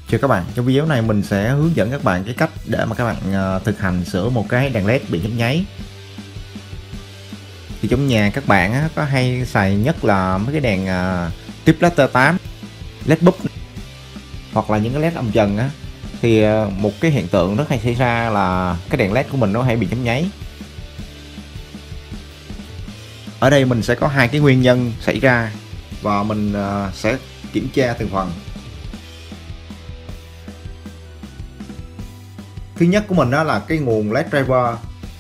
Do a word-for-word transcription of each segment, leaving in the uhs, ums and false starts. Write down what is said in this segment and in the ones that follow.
Chào các bạn, trong video này mình sẽ hướng dẫn các bạn cái cách để mà các bạn uh, thực hành sửa một cái đèn led bị nhấp nháy. Thì trong nhà các bạn á, có hay xài nhất là mấy cái đèn uh, Triplater tám, led bulb hoặc là những cái led âm trần á, thì uh, một cái hiện tượng rất hay xảy ra là cái đèn led của mình nó hay bị nhấp nháy. Ở đây mình sẽ có hai cái nguyên nhân xảy ra và mình uh, sẽ kiểm tra từng phần. Thứ nhất của mình đó là cái nguồn led driver.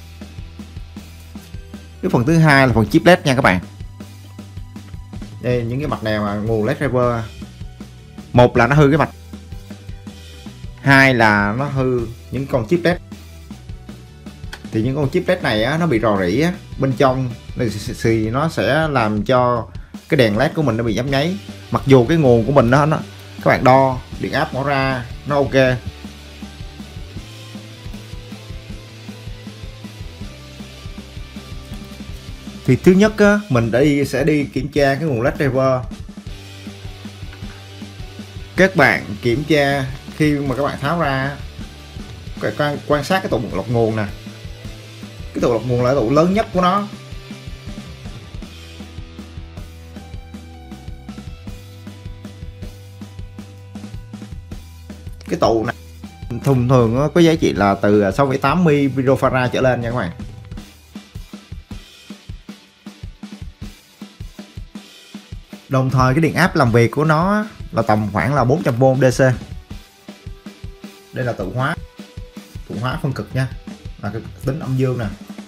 Cái phần thứ hai là phần chip led nha các bạn. Đây những cái mạch này mà nguồn led driver. Một là nó hư cái mạch, hai là nó hư những con chip led. Thì những con chip led này á, nó bị rò rỉ á, bên trong thì nó sẽ làm cho cái đèn led của mình nó bị nhấp nháy. Mặc dù cái nguồn của mình đó, nó các bạn đo điện áp mở ra nó ok. Thì thứ nhất á, mình đi sẽ đi kiểm tra cái nguồn led driver. Các bạn kiểm tra khi mà các bạn tháo ra, các bạn quan sát cái tụ lọc nguồn nè. Cái tụ lọc nguồn là tụ lớn nhất của nó. Cái tụ này thông thường có giá trị là từ sáu phẩy tám microfarad trở lên nha các bạn. Đồng thời cái điện áp làm việc của nó là tầm khoảng là bốn trăm vôn đê xê. Đây là tự hóa, tự hóa phân cực nha, là cái tính âm dương nè.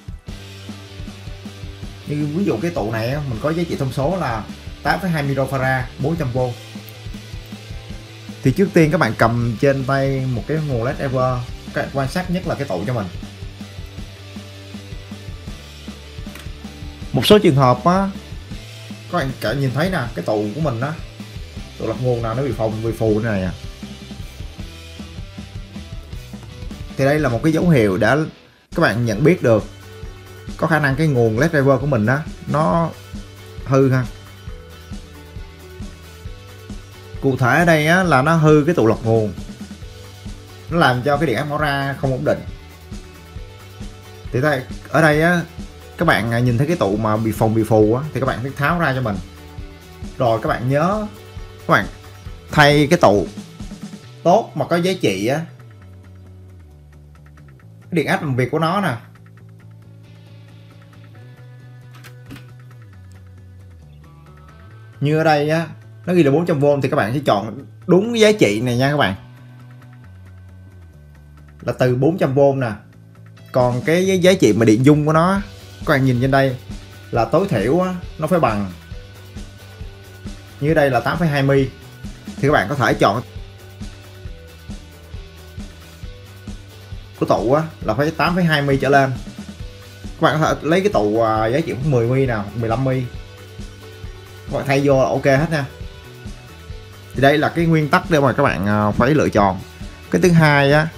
Như ví dụ cái tụ này mình có giá trị thông số là tám phẩy hai microfarad, bốn trăm vôn. Thì trước tiên các bạn cầm trên tay một cái nguồn led driver, các bạn quan sát nhất là cái tụ cho mình. Một số trường hợp á, các bạn cả nhìn thấy nè, cái tụ của mình á, tụ lọc nguồn nào nó bị phồng bị phù này à. Thì đây là một cái dấu hiệu để các bạn nhận biết được có khả năng cái nguồn led driver của mình á nó hư ha. Cụ thể ở đây á là nó hư cái tụ lọc nguồn, nó làm cho cái điện áp mở ra không ổn định. Thì đây ở đây á, các bạn nhìn thấy cái tụ mà bị phồng bị phù á, thì các bạn phải tháo ra cho mình. Rồi các bạn nhớ các bạn thay cái tụ tốt mà có giá trị á, cái điện áp làm việc của nó nè. Như ở đây á, nó ghi là bốn trăm vôn thì các bạn sẽ chọn đúng giá trị này nha các bạn. Là từ bốn trăm vôn nè. Còn cái giá trị mà điện dung của nó, các bạn nhìn trên đây là tối thiểu á, nó phải bằng. Như đây là tám phẩy hai mi. Thì các bạn có thể chọn của tụ á, là phải tám phẩy hai mi trở lên. Các bạn có thể lấy cái tụ giá trị mười mi nào, mười lăm mi. Các bạn thay vô là ok hết nha. Thì đây là cái nguyên tắc để mà các bạn phải lựa chọn. Cái thứ hai á,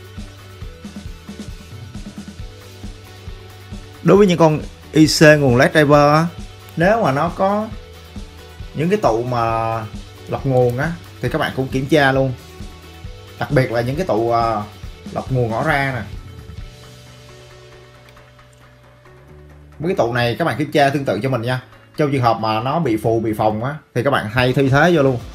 đối với những con i xê nguồn led driver á, nếu mà nó có những cái tụ mà lọc nguồn á, thì các bạn cũng kiểm tra luôn. Đặc biệt là những cái tụ lọc nguồn ngõ ra nè. Mấy cái tụ này các bạn kiểm tra tương tự cho mình nha. Trong trường hợp mà nó bị phù bị phồng á, thì các bạn thay thay thế vô luôn.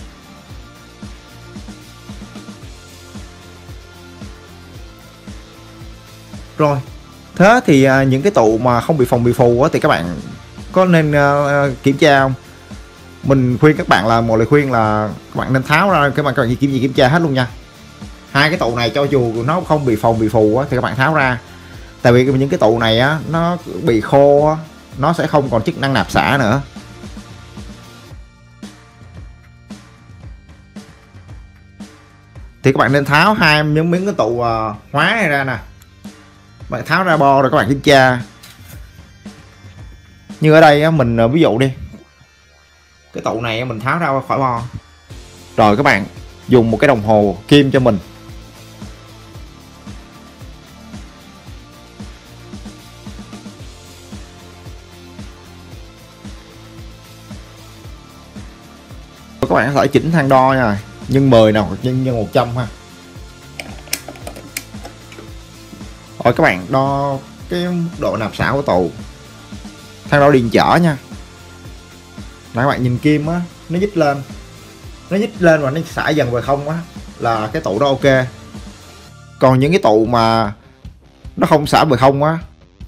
Rồi thế thì uh, những cái tụ mà không bị phồng bị phù á, thì các bạn có nên uh, kiểm tra không? Mình khuyên các bạn là một lời khuyên là các bạn nên tháo ra, các bạn cần kiểm gì kiểm tra hết luôn nha. Hai cái tụ này cho dù nó không bị phồng bị phù á, thì các bạn tháo ra. Tại vì những cái tụ này á, nó bị khô á, nó sẽ không còn chức năng nạp xả nữa. Thì các bạn nên tháo hai những miếng cái tụ uh, hóa này ra nè. Bạn tháo ra bo rồi các bạn kiểm tra. Như ở đây á, mình ví dụ đi, cái tụ này mình tháo ra khỏi bo. Rồi các bạn dùng một cái đồng hồ kim cho mình. Các bạn có thể chỉnh thang đo nha. nhân mười nào hoặc nhân nhân một trăm ha. Rồi các bạn đo cái mức độ nạp xả của tụ theo đo điện trở nha. Là các bạn nhìn kim á, nó nhích lên nó nhích lên và nó xả dần về không á là cái tụ đó ok. Còn những cái tụ mà nó không xả về không á,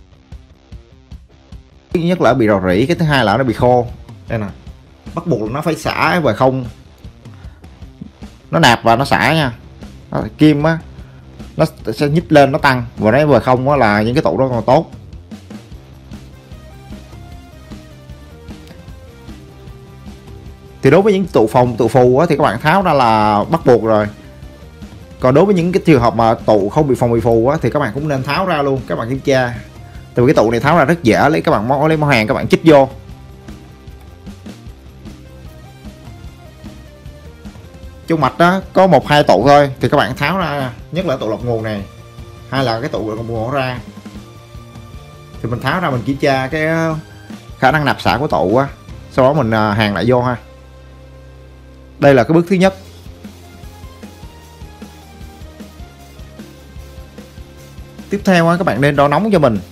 thứ nhất là bị rò rỉ, cái thứ hai là nó bị khô. Đây nè, bắt buộc nó phải xả về không, nó nạp và nó xả nha. Đó, kim á nó sẽ nhích lên nó tăng, và nó về không á là những cái tụ đó còn tốt. Thì đối với những tụ phòng tụ phù á, thì các bạn tháo ra là bắt buộc rồi. Còn đối với những cái trường hợp mà tụ không bị phòng bị phù á, thì các bạn cũng nên tháo ra luôn, các bạn kiểm tra. Từ cái tụ này tháo ra rất dễ, lấy các bạn móc lấy mỏ hàng các bạn chích vô. Chung mạch đó có một hai tụ thôi thì các bạn tháo ra, nhất là tụ lọc nguồn này, hay là cái tụ lọc nguồn ra. Thì mình tháo ra mình kiểm tra cái khả năng nạp xả của tụ á, sau đó mình hàng lại vô ha. Đây là cái bước thứ nhất. Tiếp theo á, các bạn nên đo nóng cho mình.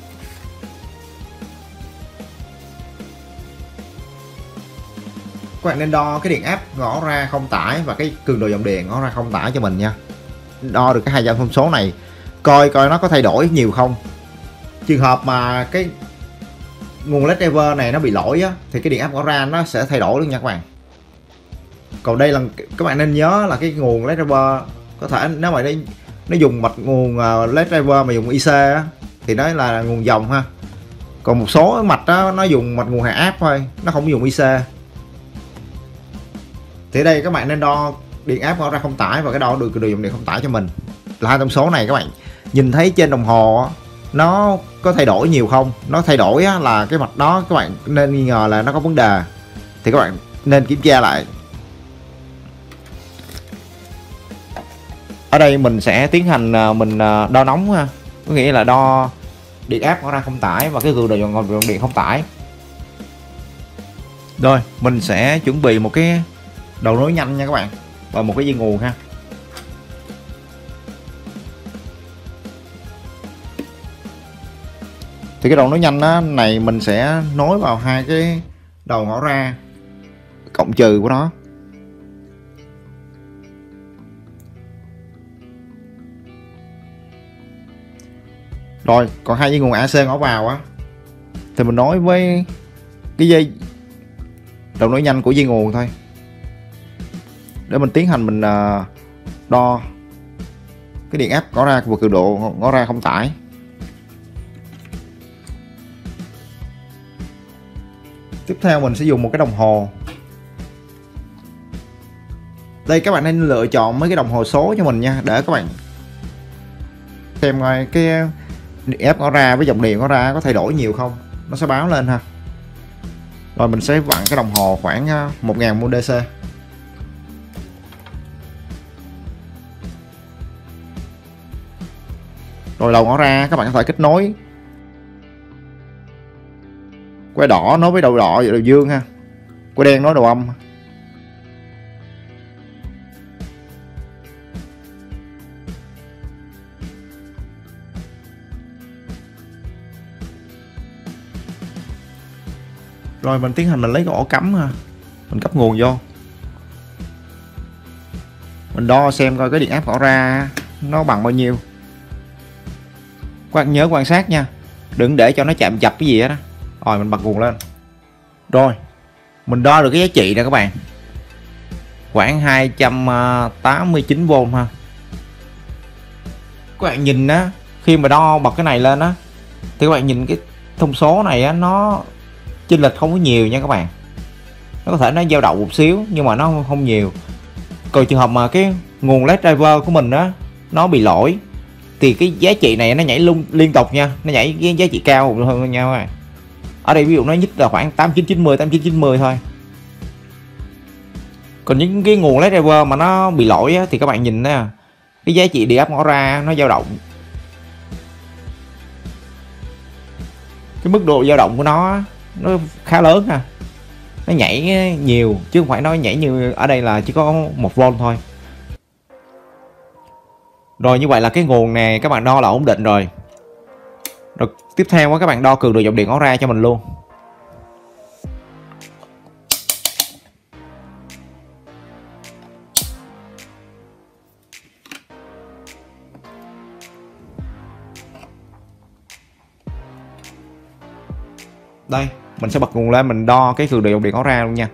Các bạn nên đo cái điện áp ngõ ra không tải và cái cường độ dòng điện ngõ ra không tải cho mình nha. Đo được cái hai dòng thông số này, coi coi nó có thay đổi nhiều không. Trường hợp mà cái nguồn led driver này nó bị lỗi á, thì cái điện áp ngõ ra nó sẽ thay đổi luôn nha các bạn. Còn đây là các bạn nên nhớ là cái nguồn led driver có thể nếu mà nó, nó dùng mạch nguồn led driver mà dùng i xê á, thì đó là nguồn dòng ha. Còn một số mạch đó nó dùng mạch nguồn hạ áp thôi, nó không dùng i xê. Thì đây các bạn nên đo điện áp ngõ ra không tải và cái đo được cường độ dòng điện không tải cho mình. Là hai thông số này các bạn nhìn thấy trên đồng hồ nó có thay đổi nhiều không. Nó thay đổi là cái mạch đó các bạn nên nghi ngờ là nó có vấn đề, thì các bạn nên kiểm tra lại. Ở đây mình sẽ tiến hành mình đo nóng ha, có nghĩa là đo điện áp ngõ ra không tải và cái cường độ dòng điện không tải. Rồi mình sẽ chuẩn bị một cái đầu nối nhanh nha các bạn, và một cái dây nguồn ha. Thì cái đầu nối nhanh đó, này mình sẽ nối vào hai cái đầu ngõ ra cộng trừ của nó. Rồi còn hai dây nguồn a xê ngõ vào á, thì mình nối với cái dây đầu nối nhanh của dây nguồn thôi, để mình tiến hành mình đo cái điện áp ngõ ra và cường độ ngõ ra không tải. Tiếp theo mình sẽ dùng một cái đồng hồ. Đây các bạn nên lựa chọn mấy cái đồng hồ số cho mình nha, để các bạn xem coi cái điện áp ngõ ra với dòng điện ngõ ra có thay đổi nhiều không, nó sẽ báo lên ha. Rồi mình sẽ vặn cái đồng hồ khoảng một nghìn mô đê xê. Rồi đầu ngõ ra các bạn có thể kết nối que đỏ nối với đầu đỏ và đầu dương ha, que đen nối đầu âm. Rồi mình tiến hành mình lấy cái ổ cắm ha, mình cấp nguồn vô, mình đo xem coi cái điện áp ngõ ra nó bằng bao nhiêu. Các bạn nhớ quan sát nha, đừng để cho nó chạm chập cái gì đó. Rồi mình bật nguồn lên. Rồi mình đo được cái giá trị nè các bạn, khoảng hai trăm tám mươi chín vôn ha. Các bạn nhìn á, khi mà đo bật cái này lên á, thì các bạn nhìn cái thông số này á, nó chênh lệch không có nhiều nha các bạn. Nó có thể nó dao động một xíu nhưng mà nó không nhiều. Còn trường hợp mà cái nguồn led driver của mình á nó bị lỗi, thì cái giá trị này nó nhảy luôn liên tục nha, nó nhảy cái giá trị cao hơn nhau các. Ở đây ví dụ nó nhích là khoảng tám chín chín mươi, tám chín chín mươi thôi. Còn những cái nguồn led driver mà nó bị lỗi á, thì các bạn nhìn nè, cái giá trị điện áp ngõ ra nó dao động, cái mức độ dao động của nó nó khá lớn ha, nó nhảy nhiều chứ không phải nó nhảy như ở đây là chỉ có một vôn thôi. Rồi như vậy là cái nguồn này các bạn đo là ổn định rồi. Rồi tiếp theo các bạn đo cường độ dòng điện ổ ra cho mình luôn. Đây, mình sẽ bật nguồn lên, mình đo cái cường độ dòng điện ổ ra luôn nha.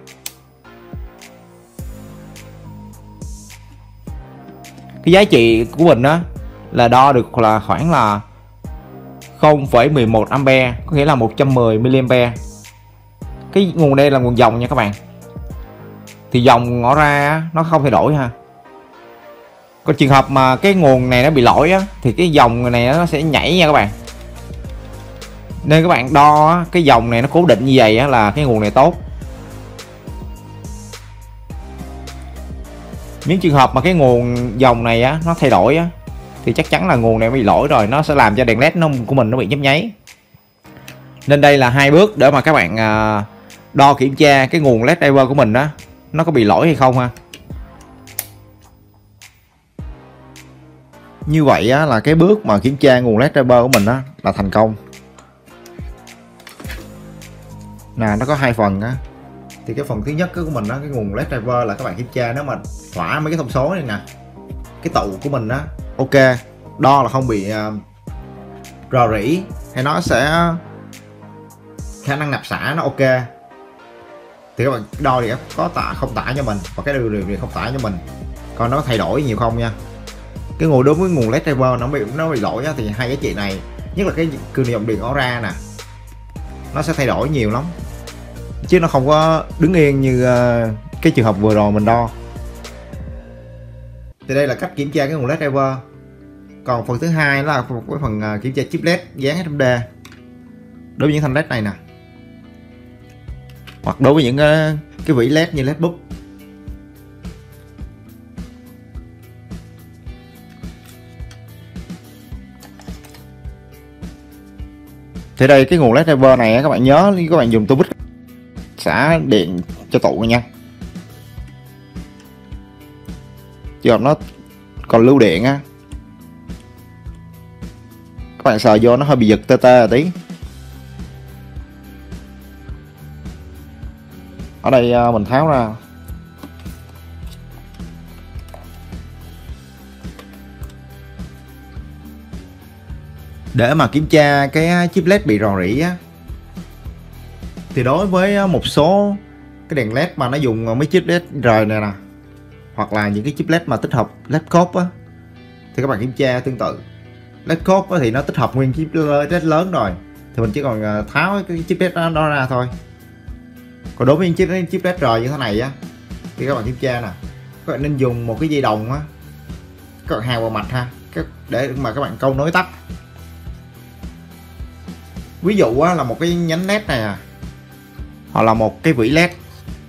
Cái giá trị của mình á là đo được là khoảng là không phẩy mười một ampe, có nghĩa là một trăm mười mi-li-am-pe. Cái nguồn đây là nguồn dòng nha các bạn. Thì dòng ổ ra nó không thay đổi ha. Còn trường hợp mà cái nguồn này nó bị lỗi á thì cái dòng này nó sẽ nhảy nha các bạn. Nên các bạn đo cái dòng này nó cố định như vậy á là cái nguồn này tốt. Những trường hợp mà cái nguồn dòng này á nó thay đổi á thì chắc chắn là nguồn này bị lỗi rồi, nó sẽ làm cho đèn led nó của mình nó bị nhấp nháy. Nên đây là hai bước để mà các bạn đo kiểm tra cái nguồn led driver của mình á nó có bị lỗi hay không ha. Như vậy á là cái bước mà kiểm tra nguồn led driver của mình á là thành công. Nè, nó có hai phần á. Thì cái phần thứ nhất của mình á, cái nguồn led driver là các bạn kiểm tra nếu mà thỏa mấy cái thông số này nè, cái tụ của mình á ok, đo là không bị uh, rò rỉ hay nó sẽ khả năng nạp xả nó ok, thì các bạn đo thì có tải không tải cho mình, và cái đường thì không tải cho mình, còn nó thay đổi nhiều không nha. Cái nguồn đối với nguồn led driver nó bị nó bị lỗi á, thì hai giá trị này, nhất là cái cường độ dòng điện ổ ra nè, nó sẽ thay đổi nhiều lắm chứ nó không có đứng yên như uh, cái trường hợp vừa rồi mình đo. Thì đây là cách kiểm tra cái nguồn led driver. Còn phần thứ hai là cái phần uh, kiểm tra chip led dán ét em đê đối với những thanh led này nè, hoặc đối với những uh, cái vỉ led như led búp. Thì đây cái nguồn led driver này các bạn nhớ các bạn dùng tua vít xả điện cho tụ nha, chứ nó còn lưu điện á các bạn sờ vô nó hơi bị giật tê tê một tí. Ở đây mình tháo ra. Để mà kiểm tra cái chip led bị rò rỉ á, thì đối với một số cái đèn led mà nó dùng mấy chip led rời này nè, hoặc là những cái chip led mà tích hợp led cope á, thì các bạn kiểm tra tương tự. Led cope á, thì nó tích hợp nguyên chip led lớn rồi, thì mình chỉ còn tháo cái chip led đó, đó ra thôi. Còn đối với những chip, chip led rời như thế này á, thì các bạn kiểm tra nè, các bạn nên dùng một cái dây đồng á, các bạn hàn vào mạch ha, để mà các bạn câu nối tắt. Ví dụ á, là một cái nhánh led này à, hoặc là một cái vỉ led,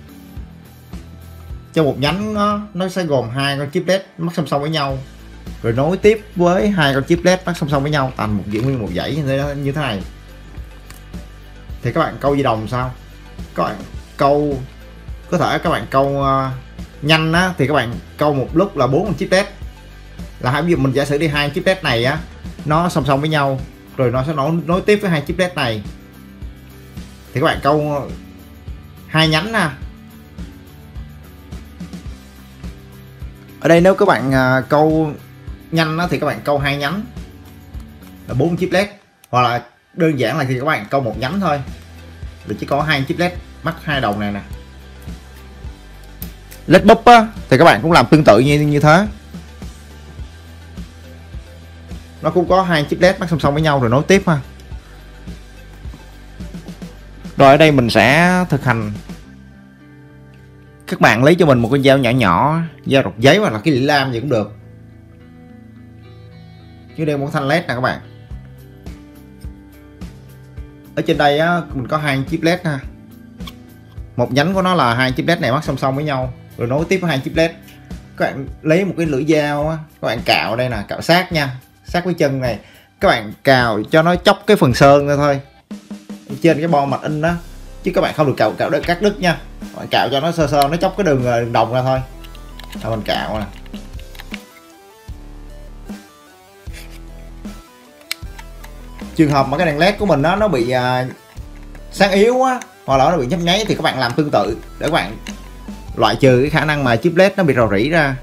cho một nhánh nó, nó sẽ gồm hai con chip led mắc song song với nhau, rồi nối tiếp với hai con chip led mắc song song với nhau thành một giữ nguyên một dãy như thế, như thế này. Thì các bạn câu dây đồng sao? Các bạn câu có thể các bạn câu uh, nhanh á, thì các bạn câu một lúc là bốn con chip led. Là ví dụ mình giả sử đi hai chip led này á, nó song song với nhau, rồi nó sẽ nối, nối tiếp với hai chip led này, thì các bạn câu hai nhánh nè. Ở đây nếu các bạn uh, câu nhanh đó, thì các bạn câu hai nhánh là bốn chip led, hoặc là đơn giản là thì các bạn câu một nhánh thôi, là chỉ có hai chip led mắc hai đầu này nè. Led búp á thì các bạn cũng làm tương tự như như thế, nó cũng có hai chip led mắc song song với nhau rồi nối tiếp ha. Rồi ở đây mình sẽ thực hành. Các bạn lấy cho mình một con dao nhỏ nhỏ, dao rọc giấy hoặc là cái lưỡi lam gì cũng được. Chứ đây một thanh led nè các bạn. Ở trên đây á mình có hai chip led ha. Một nhánh của nó là hai chip led này mắc song song với nhau rồi nối tiếp với hai chip led. Các bạn lấy một cái lưỡi dao á, các bạn cạo đây nè, cạo sát nha, sát với chân này. Các bạn cào cho nó chóc cái phần sơn ra thôi, trên cái bo mạch in đó, chứ các bạn không được cạo cạo đất cắt đứt nha. Các bạn cạo cho nó sơ sơ, nó chóc cái đường, đường đồng ra thôi. Rồi mình cạo nè. trường hợp mà cái đèn led của mình đó, nó bị uh, sáng yếu á, hoặc là nó bị nhấp nháy, thì các bạn làm tương tự để các bạn loại trừ cái khả năng mà chip led nó bị rò rỉ ra.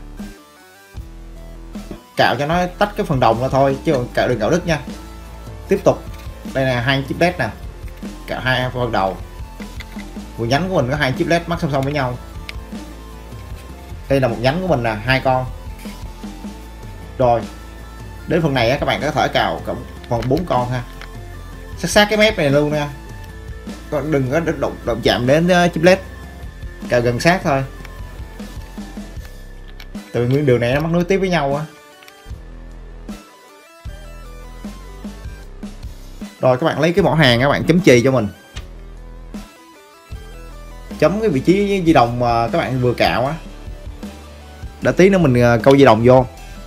Cạo cho nó tách cái phần đồng ra thôi, chứ cạo đừng cạo đứt nha. Tiếp tục, đây là hai chip led nè, cạo hai phần đầu. Một nhánh của mình có hai chip led mắc song song với nhau. Đây là một nhánh của mình là hai con. Rồi đến phần này á, các bạn có thể cào cộng còn bốn con ha, sát sát cái mép này luôn nha, còn đừng có động động chạm đến chip led, cào gần sát thôi, tại vì nguyên đường này nó mắc nối tiếp với nhau á. Rồi các bạn lấy cái mỏ hàng, các bạn chấm chì cho mình, chấm cái vị trí di đồng mà các bạn vừa cạo á, đã tí nữa mình câu di đồng vô.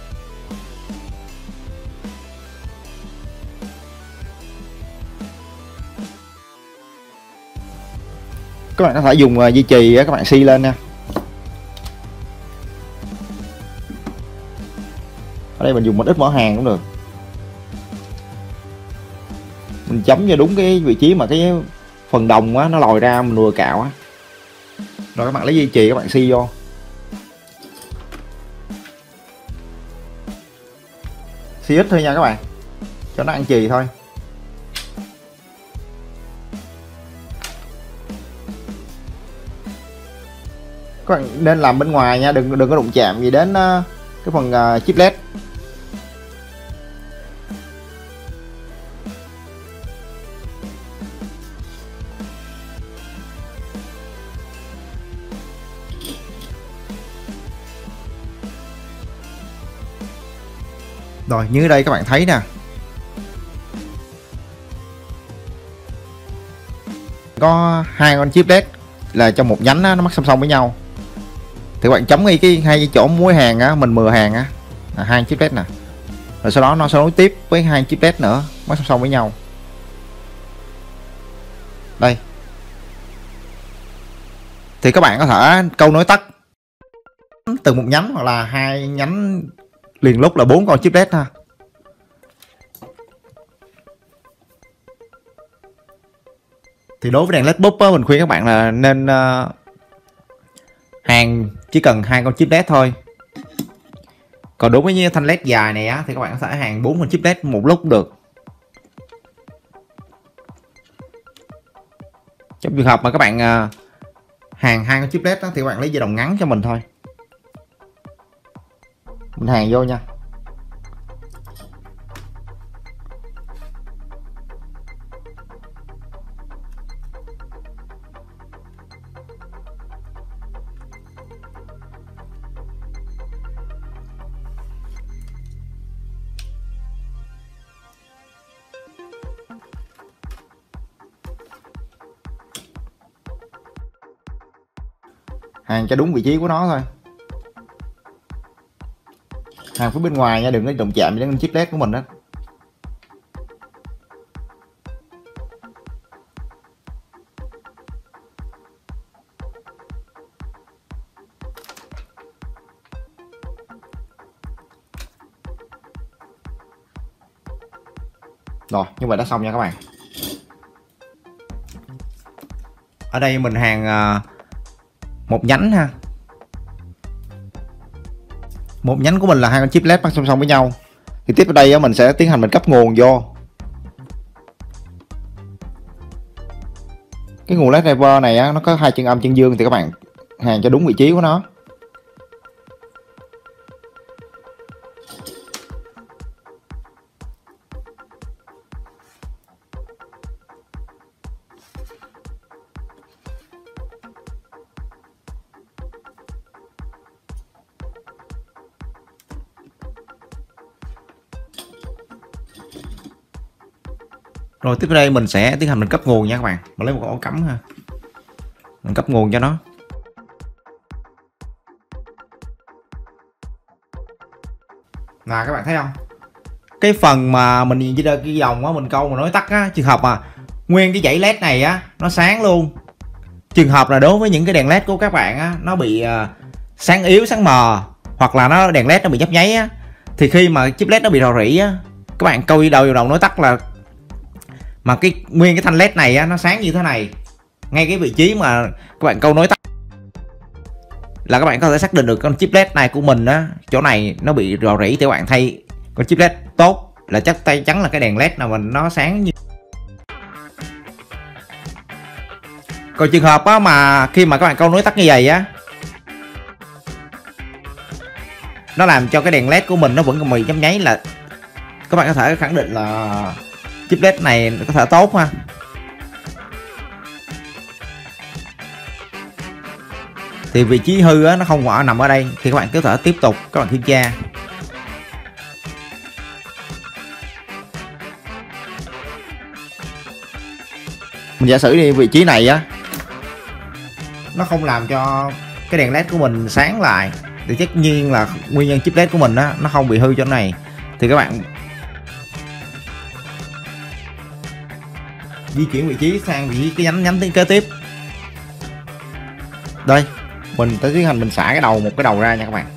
Các bạn có thể dùng dây chì các bạn xi lên nha. Ở đây mình dùng một ít mỏ hàng cũng được, mình chấm cho đúng cái vị trí mà cái phần đồng á nó lòi ra mình vừa cạo á. Rồi các bạn lấy dây chì các bạn xi vô, xi ít thôi nha các bạn, cho nó ăn chì thôi. Các bạn nên làm bên ngoài nha, đừng đừng có đụng chạm gì đến cái phần uh, chip led. Rồi như ở đây các bạn thấy nè, có hai con chip led là trong một nhánh á, nó mắc song song với nhau, thì các bạn chấm ngay cái hai chỗ mối hàng á, mình mừa hàng á, là hai chip led nè, rồi sau đó nó sẽ nối tiếp với hai chip led nữa mắc song song với nhau. Đây thì các bạn có thể câu nối tắt từ một nhánh hoặc là hai nhánh liền lúc là bốn con chip led ha. Thì đối với đèn led bulb á, mình khuyên các bạn là nên uh, hàng chỉ cần hai con chip led thôi. Còn đối với thanh led dài này á, thì các bạn có thể hàng bốn con chip led một lúc cũng được. Trong trường hợp mà các bạn uh, hàng hai con chip led á, thì các bạn lấy dây đồng ngắn cho mình thôi, mình hàng vô nha. Hàng cho đúng vị trí của nó thôi, hàng phía bên ngoài nha, đừng có đụng chạm đến chip led của mình đó. Rồi như vậy đã xong nha các bạn. Ở đây mình hàng uh, một nhánh ha, một nhánh của mình là hai con chip led bắt song song với nhau. Thì tiếp ở đây á, mình sẽ tiến hành mình cấp nguồn vô. Cái nguồn led driver này á, nó có hai chân âm chân dương, thì các bạn hàng cho đúng vị trí của nó. Rồi tiếp đây mình sẽ tiến hành mình cấp nguồn nha các bạn. Mình lấy một ổ cắm ha, mình cấp nguồn cho nó. Là các bạn thấy không, cái phần mà mình nhìn trên cái dòng á, mình câu mà nói tắt á, trường hợp mà nguyên cái dãy led này á nó sáng luôn. Trường hợp là đối với những cái đèn led của các bạn á, nó bị uh, sáng yếu sáng mờ, hoặc là nó đèn led nó bị nhấp nháy á, thì khi mà chip led nó bị rò rỉ á, các bạn câu đi đầu vào đầu nói tắt là mà cái nguyên cái thanh led này á, nó sáng như thế này, ngay cái vị trí mà các bạn câu nối tắt là các bạn có thể xác định được con chip led này của mình á, chỗ này nó bị rò rỉ, thì các bạn thay con chip led tốt là chắc tay chắn là cái đèn led nào mình nó sáng như. Còn trường hợp á, mà khi mà các bạn câu nối tắt như vậy á, nó làm cho cái đèn led của mình nó vẫn còn bị nhấp nháy, là các bạn có thể khẳng định là chip led này có thể tốt ha. Thì vị trí hư á, nó không phải nằm ở đây, thì các bạn có thể tiếp tục các bạn kiểm tra. Mình giả sử đi vị trí này á, nó không làm cho cái đèn led của mình sáng lại, thì tất nhiên là nguyên nhân chip led của mình á, nó không bị hư chỗ này. Thì các bạn di chuyển vị trí sang vị trí cái nhánh nhánh kế tiếp. Đây, mình tới tiến hành mình xả cái đầu một cái đầu ra nha các bạn.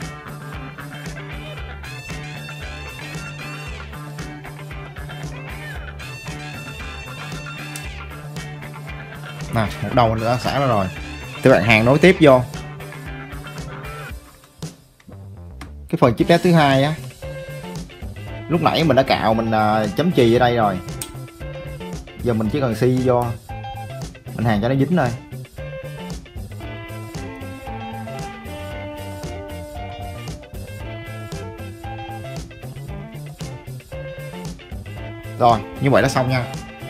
Nè, một đầu mình đã xả ra rồi. Thì bạn hàng nối tiếp vô cái phần chip led thứ hai á, lúc nãy mình đã cạo mình uh, chấm chì ở đây rồi, giờ mình chỉ cần xi vô mình hàng cho nó dính thôi. Rồi như vậy là xong nha.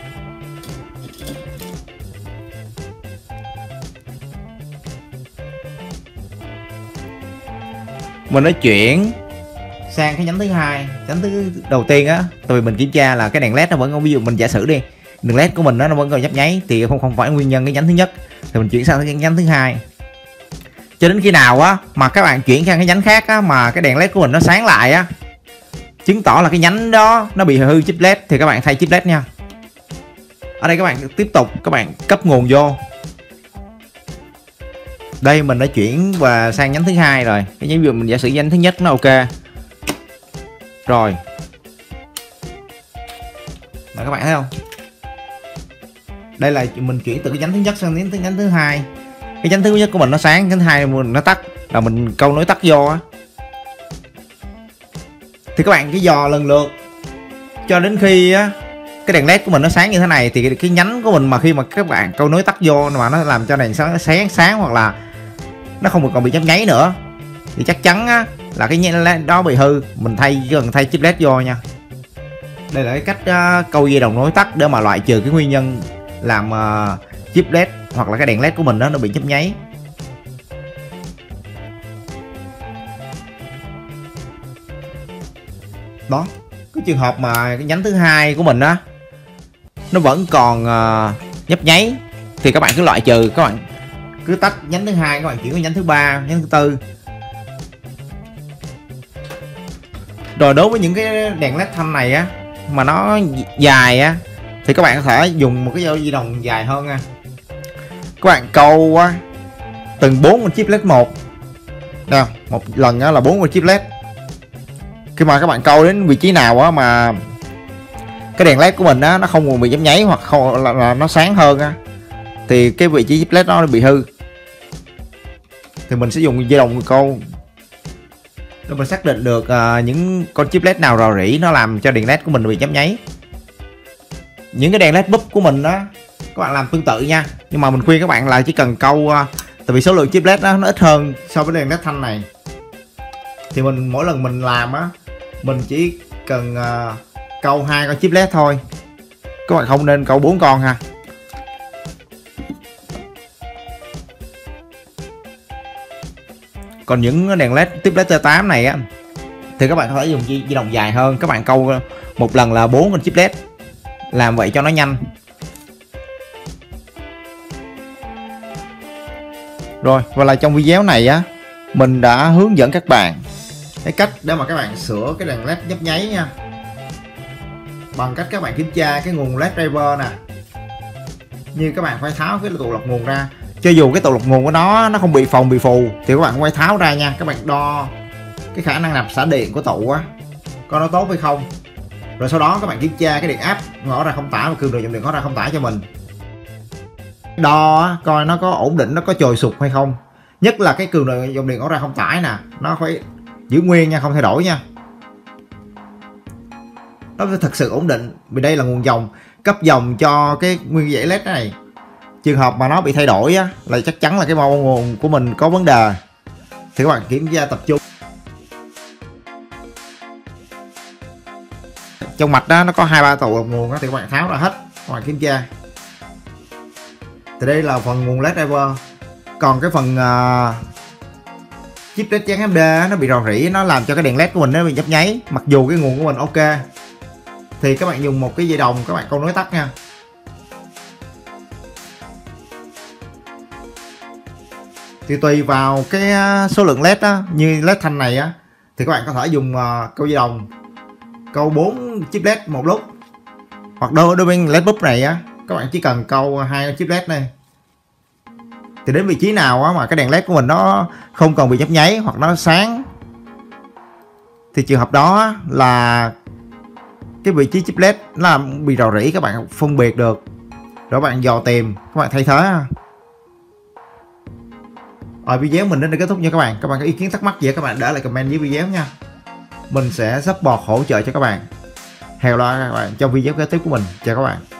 Mình nói chuyển sang cái nhánh thứ hai, nhánh thứ đầu tiên á, tại vì mình kiểm tra là cái đèn led nó vẫn còn, ví dụ mình giả sử đi, đèn led của mình nó, nó vẫn còn nhấp nháy, thì không không phải nguyên nhân cái nhánh thứ nhất, thì mình chuyển sang cái nhánh thứ hai. Cho đến khi nào á mà các bạn chuyển sang cái nhánh khác á, mà cái đèn led của mình nó sáng lại á, chứng tỏ là cái nhánh đó nó bị hư chip led, thì các bạn thay chip led nha. Ở đây các bạn tiếp tục các bạn cấp nguồn vô. Đây mình đã chuyển và sang nhánh thứ hai rồi. Cái ví dụ mình giả sử nhánh thứ nhất nó ok rồi. Mà các bạn thấy không? Đây là mình chuyển từ cái nhánh thứ nhất sang đến nhánh thứ hai. Cái nhánh thứ nhất của mình nó sáng, nhánh thứ hai mình nó tắt, là mình câu nối tắt vô á. Thì các bạn cái dò lần lượt cho đến khi á cái đèn led của mình nó sáng như thế này, thì cái nhánh của mình mà khi mà các bạn câu nối tắt vô mà nó làm cho đèn sáng sáng sáng hoặc là nó không còn bị nhấp nháy nữa, thì chắc chắn á là cái nhánh led đó bị hư, mình thay chỉ cần thay chip led vô nha. Đây là cái cách uh, câu dây đồng nối tắt để mà loại trừ cái nguyên nhân làm uh, chip led hoặc là cái đèn led của mình đó, nó bị nhấp nháy. Đó, cái trường hợp mà cái nhánh thứ hai của mình á nó vẫn còn uh, nhấp nháy, thì các bạn cứ loại trừ, các bạn cứ tách nhánh thứ hai, các bạn chuyển qua nhánh thứ ba, nhánh thứ tư. Rồi đối với những cái đèn led thanh này á mà nó dài á, thì các bạn có thể dùng một cái dây đồng dài hơn nha. Các bạn câu á từng bốn con chip led một. Nào, một lần á là bốn con chip led. Khi mà các bạn câu đến vị trí nào á mà cái đèn led của mình á nó không còn bị nhấp nháy hoặc không là, là nó sáng hơn á, thì cái vị trí chip led nó bị hư, thì mình sẽ dùng dây đồng câu để mình xác định được uh, những con chip led nào rò rỉ nó làm cho đèn led của mình bị nhấp nháy. Những cái đèn led búp của mình đó các bạn làm tương tự nha, nhưng mà mình khuyên các bạn là chỉ cần câu uh, tại vì số lượng chip led đó, nó ít hơn so với đèn led thanh này, thì mình mỗi lần mình làm á mình chỉ cần uh, câu hai con chip led thôi, các bạn không nên câu bốn con ha. Còn những đèn led tiếp led T tám này á thì các bạn có thể dùng dây đồng dài hơn, các bạn câu một lần là bốn con chip led, làm vậy cho nó nhanh. Rồi, và là trong video này á mình đã hướng dẫn các bạn cái cách để mà các bạn sửa cái đèn led nhấp nháy nha, bằng cách các bạn kiểm tra cái nguồn led driver nè. Như các bạn phải tháo cái tụ lọc nguồn ra, cho dù cái tụ lọc nguồn của nó nó không bị phồng bị phù thì các bạn quay tháo ra nha. Các bạn đo cái khả năng nạp xả điện của tụ á, coi nó tốt hay không. Rồi sau đó các bạn kiểm tra cái điện áp ngõ ra không tải và cường độ dòng điện ngõ ra không tải cho mình, đo coi nó có ổn định, nó có trồi sụt hay không. Nhất là cái cường độ dòng điện ngõ ra không tải nè, nó phải giữ nguyên nha, không thay đổi nha, nó phải thật sự ổn định, vì đây là nguồn dòng cấp dòng cho cái nguyên dãy led này. Trường hợp mà nó bị thay đổi á, là chắc chắn là cái mau nguồn của mình có vấn đề, thì các bạn kiểm tra tập trung. Trong mạch đó nó có hai ba tụ nguồn đó, thì các bạn tháo ra hết, các bạn kiểm tra. Thì đây là phần nguồn led driver. Còn cái phần uh, chip led dán em đê nó bị rò rỉ, nó làm cho cái đèn led của mình nó bị nhấp nháy, mặc dù cái nguồn của mình ok. Thì các bạn dùng một cái dây đồng, các bạn câu nối tắt nha. Thì tùy vào cái số lượng led á, như led thanh này á, thì các bạn có thể dùng uh, câu dây đồng câu bốn chip led một lúc, hoặc đôi đôi bên led búp này á, các bạn chỉ cần câu hai chip led này. Thì đến vị trí nào á mà cái đèn led của mình nó không còn bị nhấp nháy hoặc nó sáng, thì trường hợp đó là cái vị trí chip led nó bị rò rỉ, các bạn phân biệt được, rồi các bạn dò tìm, các bạn thay thế. Rồi video mình đến đây kết thúc nha các bạn. Các bạn có ý kiến thắc mắc gì các bạn để lại comment dưới video nha, mình sẽ support hỗ trợ cho các bạn. Hẹn gặp lại các bạn trong video kế tiếp của mình. Chào các bạn.